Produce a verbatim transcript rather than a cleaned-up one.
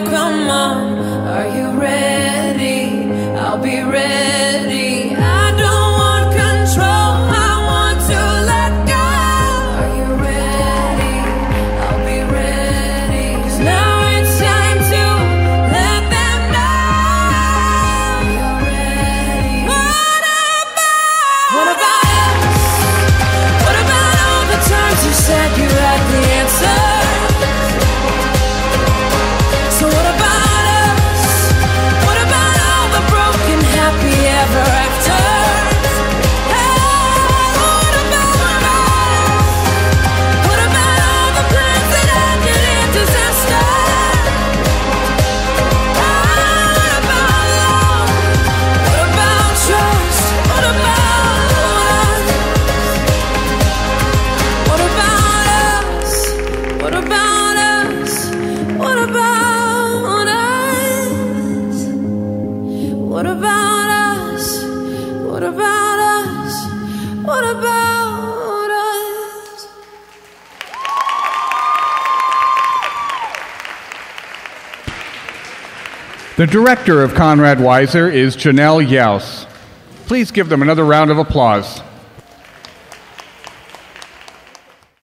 come on, are you ready? I'll be ready. I don't want control, I want to let go. Are you ready? I'll be ready. 'Cause now it's time to let them know you're ready. What about? What about us? What about all the times you said you had the answer? So what about us? What about all the broken happy ever after? What about us? What about all the plans that ended in disaster? What about love? What about trust? What about us? What about us? What about us? What about us? What about us? What about us? What about us? The director of Conrad Weiser is Janelle Yaus. Please give them another round of applause.